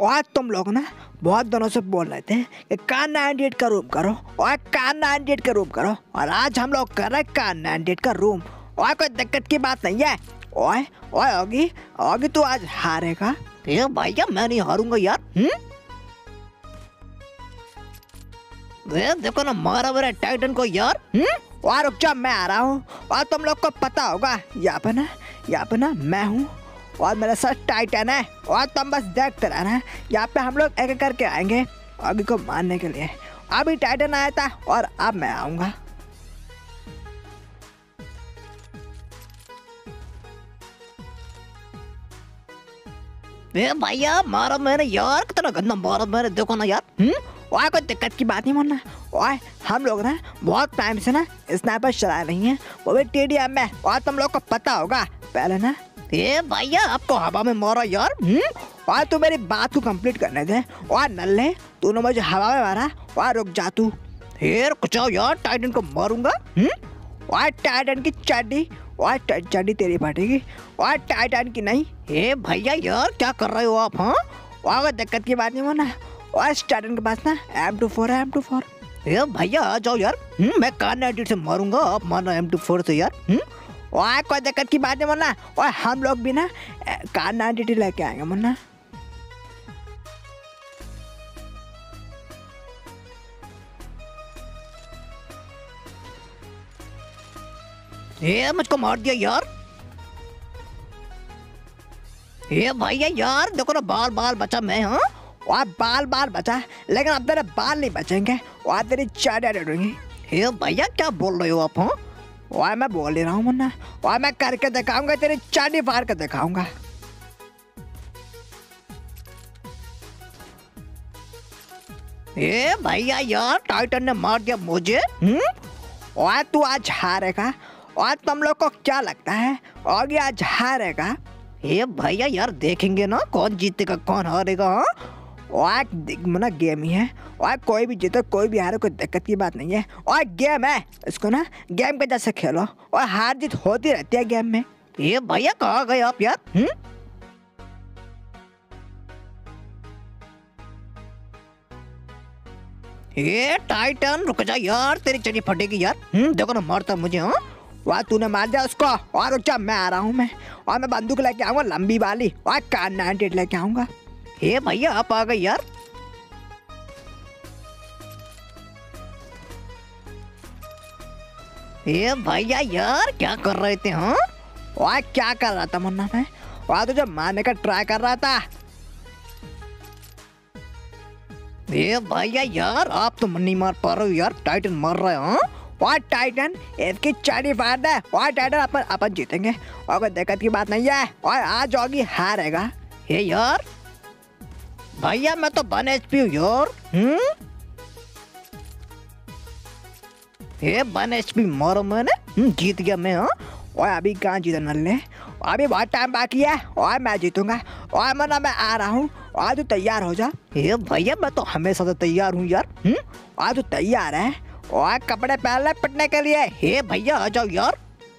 और तुम लोग ना बहुत दिनों से बोल रहे थे कि कान 98 का रूम करो और कान 98 का रूम करो, और आज हम लोग कर रहे कान 98 का रूम। और कोई दिक्कत की बात नहीं है। ओए ओए होगी होगी, तू आज हारेगा। ये भैया मैं नहीं हारूंगा यार। देखो ना मारा मेरे टाइटन को यार। और रुक जा, मैं आ रहा हूँ। और तुम लोग को पता होगा यहाँ पे ना मैं हूँ और मेरे साथ टाइटन है, और तुम बस देखते रहना। यहाँ पे हम लोग एक एक करके आएंगे ऑगी को मारने के लिए। अभी टाइटन आया था और अब मैं आऊँगा। भैया मारा मैंने यार, कितना गंदा मारा मैंने, देखो ना यार। और कोई दिक्कत की बात नहीं मुन्ना। और हम लोग ना बहुत टाइम से ना स्नाइपर चला रही हैं, वो भी टीडीएम में। और तुम लोग को पता होगा पहले ना। भैया आपको हवा में मारा यार। और तू मेरी बात को कंप्लीट करने दे। और नल्ले तूने मुझे हवा में मारा, और रुक जा तू। कुछ यार, टाइटन को मारूंगा। और टाइटन की चड्डी, और चड्डी तेरी फटेगी और टाइटन की नहीं। भैया यार क्या कर रहे हो आप? हाँ और कोई दिक्कत की बात नहीं मुन्ना। और टाइटन के पास ना M24 है, M24। भैया आ जाओ यार। मैं कान 98 से मारूंगा, आप मारना M24 से यार। और कोई दिक्कत की बात नहीं मुन्ना। और हम लोग भी ना कान 98 लेके आएंगे मुन्ना। मुझको मार दिया यार। भैया यार देखो ना, बाल बाल बचा मैं। हाँ और बाल बचा, लेकिन अब तेरे बाल नहीं बचेंगे और तेरी चाटा डूंगी। भैया क्या बोल रहे हो आप? हाँ और मैं बोल ही रहा हूँ मुन्ना। और मैं करके दिखाऊंगा, तेरी चाटी फाड़ के दिखाऊंगा। भैया यार टाइटन ने मार दिया मुझे। और तू आज हारेगा। और तुम लोग को क्या लगता है और ये आज हारेगा? भैया यार देखेंगे ना कौन जीतेगा कौन हारेगा। और मना गेम ही है, और कोई भी जीते कोई भी हारे, कोई दिक्कत की बात नहीं है। और गेम है, इसको ना गेम के जैसे खेलो, और हार जीत होती रहती है गेम में। भैया कहाँ गए आप यार? टाइटन रुक जा यार, तेरी चड्डी फटेगी यार। देखो ना मारता मुझे। हाँ वाह तूने मार दिया उसको। और रुक जा, मैं आ रहा हूँ मैं। और मैं बंदूक लेके आऊंगा लंबी वाली, और कान 98 लेके आऊंगा। भैया आप आ गए यार। भैया यार क्या कर रहे थे? हाँ और क्या कर रहा था मुन्ना मैं? और तुझे मारने का ट्राई कर रहा था। भैया यार आप तो नहीं मार पा रहे हो यार, टाइटन मार रहा है। हाँ और टाइटन इसकी चाटी फाड़ दे, और टाइटन अपन जीतेंगे, और कोई दिक्कत की बात नहीं है। और आज होगी हारेगा। यार भैया मैं तो 1 HP हूँ यार। 1 HP मारो मैंने, जीत गया मैं। हाँ और अभी कहाँ जीता नल्ले, अभी बहुत टाइम बाकी है, और मैं जीतूंगा। और मना मैं आ रहा हूँ, और तू तैयार हो जा। भैया मैं तो हमेशा से तैयार हूँ यार। और तू तैयार है, और कपड़े पहन ले पिटने के लिए। भैया आ जाओ यार।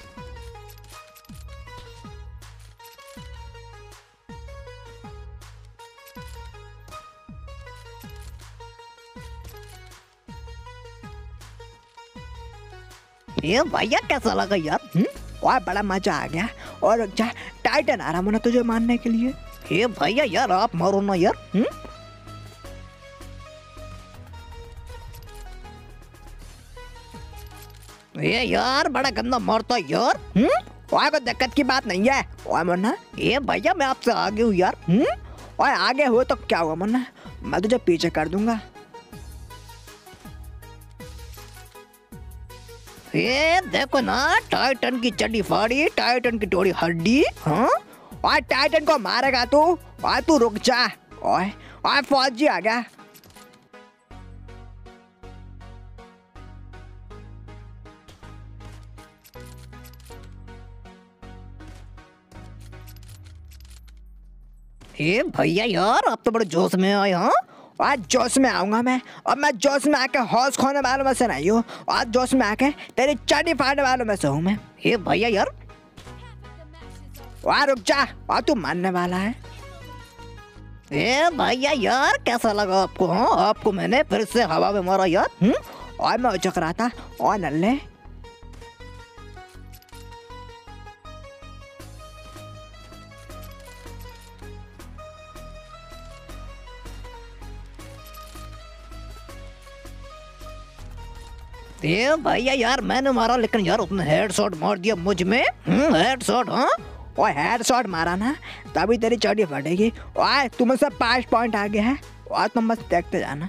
भैया कैसा लगा यार? और बड़ा मजा आ गया। और जा टाइटन आ रहा मुन्ना तुझे मारने के लिए। भैया यार आप मारो ना यार। यार बड़ा गंदा मारता है यार। और कोई दिक्कत की बात नहीं है। और मुन्ना भैया मैं आपसे आगे हूँ यार। और आगे हो तो क्या हुआ मुन्ना, मैं तुझे पीछे कर दूंगा। देखो ना, टाइटन की चड्डी फाड़ी, टाइटन की टोड़ी हड्डी। हाँ और टाइटन को मारेगा तू, और तू रुक जा। और फौजी आ गया। भैया यार आप तो बड़े जोश में आए। हाँ आज जोश में आऊंगा मैं, और मैं जोश में आके हौस खोने वालों में से नहीं हूँ। आज जोश में आके तेरी चड्डी फाड़ने वालों में से हूँ मैं। भैया यार वहाँ रुक जा, और तू मानने वाला है। ए भैया यार कैसा लगा आपको? हाँ आपको मैंने फिर से हवा में मारा यार। और मैं उचक रहा था और नल्ले ए भैया यार मैंने मारा, लेकिन यार उसने हेडशॉट मार दिया मुझ में। हेडशॉट। हाँ और हेडशॉट मारा ना तभी तेरी चड्डी फटेगी। और तुम मुझसे 5 पॉइंट आगे है और तुम बस देखते जाना।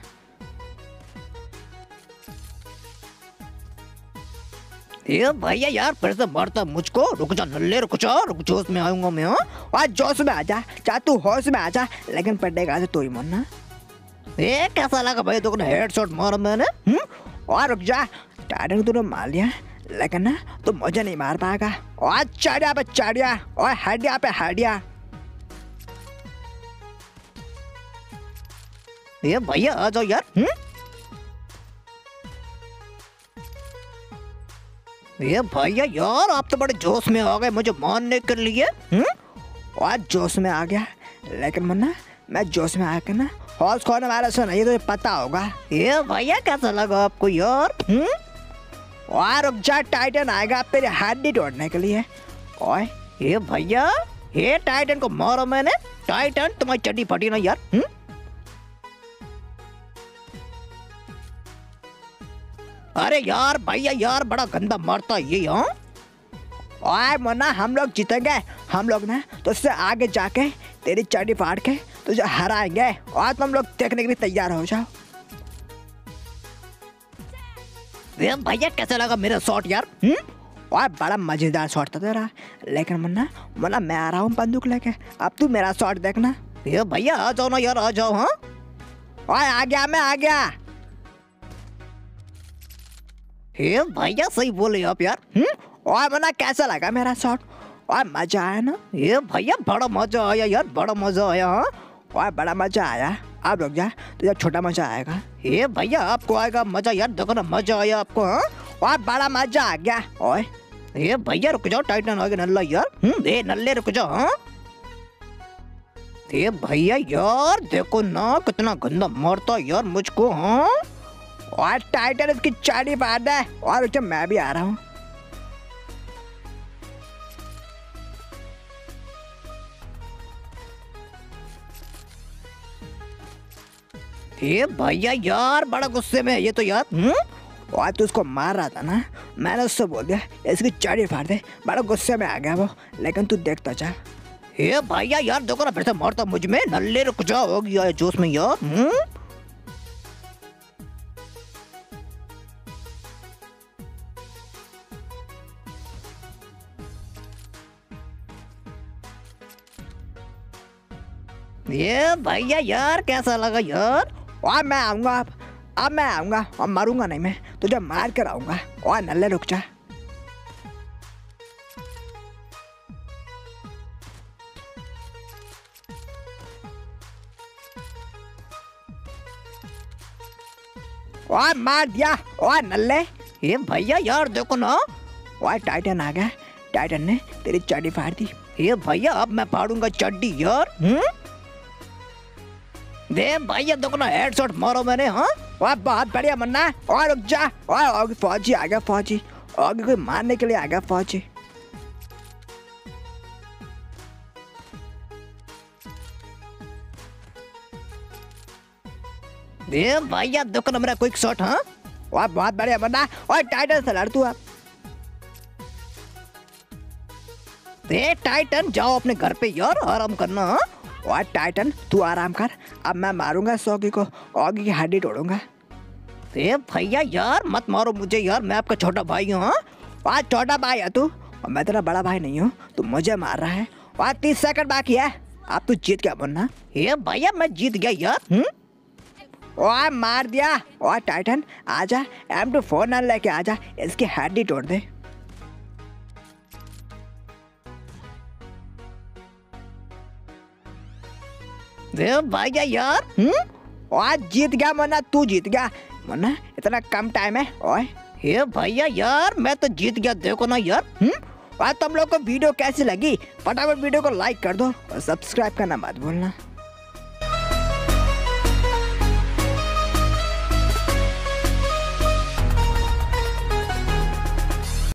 ए भैया यार फिर से मारता मुझको। रुक जा नल्ले, रुक जा, रुक जोश में आऊंगा मैं। हाँ और जोश में आ जा, चाहे तू होश में आ जा, लेकिन पड़ेगा तो तू ही मुन्ना। ए कैसा लगा भाई तुमने हेडशॉट मारा मैंने? और रुक जा, टाइटन तूने मार लिया लेकिन ना तू मुझे नहीं मार पाएगा। और चढ़िया पे चढ़िया और हड्डिया पे हड्डिया। ए भैया आ जाओ यार। ए भैया यार आप तो बड़े जोश में आ गए मुझे मारने के लिए। और जोश में आ गया, लेकिन मुन्ना मैं जोश में आकर ना हौस खोने वाला से नहीं, तो पता होगा। ए भैया कैसा लगा आपको यार? और रुक जा, टाइटन आएगा तेरी हड्डी तोड़ने के लिए। ओए ए भैया, ये टाइटन को मारो मैंने। टाइटन तुम्हारी चड्डी फटी ना यार। अरे यार भैया यार बड़ा गंदा मारता है ये। हाँ ओए मुन्ना हम लोग जीतेंगे, हम लोग ना तो उससे आगे जाके तेरी चड्डी फाड़ के तुझे हराएंगे। और तुम लोग देखने के लिए तैयार हो जाओ। भैया कैसा लगा मेरा शॉट यार? और बड़ा मजेदार शॉट था तेरा, लेकिन मुन्ना मुन्ना मैं आ रहा हूँ बंदूक लेके, अब तू मेरा शॉट देखना। ये भैया आ जाओ ना यार, आ जाओ। हाँ और आ गया, मैं आ गया। हे भैया सही बोले आप यार। और मुन्ना कैसा लगा मेरा शॉट? और मजा आया ना? ये भैया बड़ा मजा आया यार, बड़ा मजा आया। हाँ और बड़ा मजा आया। अब रुक जा, तुझे छोटा मजा आएगा। ये भैया आपको आएगा मजा यार, देखो ना मजा आया आपको। हाँ और बड़ा मजा आ गया। ओए ये भैया रुक जाओ, टाइटन आ गया नल्ला यार। ए नल्ले रुक जाओ। हाँ ये भैया यार देखो ना कितना गंदा मारता यार मुझको। हाँ और टाइटन इसकी चाड़ी फाड़ दे। और रुक जा, मैं भी आ रहा हूँ। ये भैया यार बड़ा गुस्से में है ये तो यार। और तू उसको मार रहा था ना, मैंने उससे बोल दिया इसकी चाड़ी फाड़ दे, बड़ा गुस्से में आ गया वो, लेकिन तू देखता जा। ये भैया यार देखो ना फिर से मारता मुझ में। नल्ले रुक जाओ, हो गया जोश में यार। ये भैया यार कैसा लगा यार? और मैं आऊंगा, अब मैं आऊंगा और मारूंगा नहीं, मैं तुझे मार कर आऊंगा। और नल्ले रुक जा। और मार दिया। और नल्ले ये भैया यार देखो ना। और टाइटन आ गया, टाइटन ने तेरी चड्डी फाड़ दी। ये भैया अब मैं फाड़ूंगा चड्डी यार। दे भैया देखो ना हेडशॉट मारो मैंने। हाँ वाह बहुत बढ़िया मुन्ना। और रुक जा, और फौजी आ गया, फौजी और कोई मारने के लिए आ गया फौजी। दे भैया देखो ना मेरा क्विक शॉट। हाँ वाह बहुत बढ़िया मुन्ना। और टाइटन से लड़ तू अब। दे टाइटन जाओ अपने घर पे यार, आराम करना। हाँ और टाइटन तू आराम कर, अब मैं मारूंगा सौगी को, ऑगी की हड्डी तोड़ूंगा। ए भैया यार मत मारो मुझे यार, मैं आपका छोटा भाई हूँ। आज छोटा भाई है तू और मैं तेरा बड़ा भाई नहीं हूँ, तू मुझे मार रहा है। और 30 सेकंड बाकी है, अब तू जीत गया मुन्ना। ए भैया मैं जीत गया यार। और मार दिया। और टाइटन आजा, M24 न लेके आजा, इसकी हड्डी तोड़ दे। भैया यार आज जीत गया मुन्ना, तू जीत गया मुन्ना, इतना कम टाइम है। ओए हे भैया यार मैं तो जीत गया, देखो ना यार। और तुम लोग को वीडियो कैसी लगी? फटाफट वीडियो को लाइक कर दो और सब्सक्राइब करना मत भूलना।